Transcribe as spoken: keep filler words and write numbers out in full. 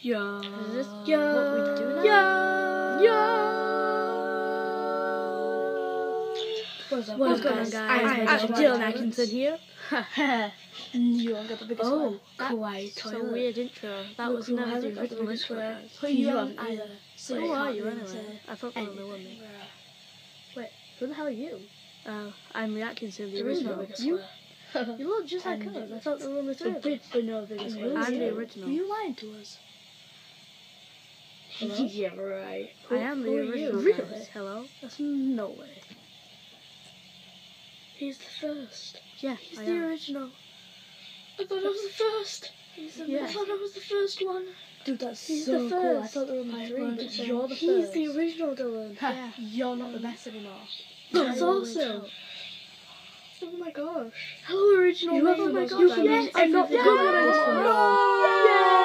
Yeah. Is this yeah. what we do now? Yeah. Yeah. What's up, What's guys? going on, guys? I am I'm Dylan Dylan Atkinson. Atkinson here. You haven't got the biggest Oh, one. kawaii That's a toilet. weird intro. That Look was who never hasn't the got the original biggest intro, one. guys. You, You haven't haven't either. So Who you are can't you really anyway? say I thought you were the anything. woman. Wait, who the hell are you? Uh, I'm the Atkinson, the There is no original. biggest You, square. you look just like And us. I thought there were only three A of bit, us. but no biggest I'm square. the original. Are you lying to us? Hello? Yeah, right. I am the who are you? original. Really? Guys. Hello? That's no way. He's the first. Yeah, He's I the am. original. I thought I was the first. He's the Yeah. I thought I was the first one. Dude, that's He's so the cool. I first. thought there were only I three. learned But it you're the He's first. the original Dylan. Yeah. You're not the best anymore. That's You're awesome. Oh my gosh. Hello, original. You man. have the Oh my most gosh, fun. yes, I'm not everything. the good one No. anymore. No.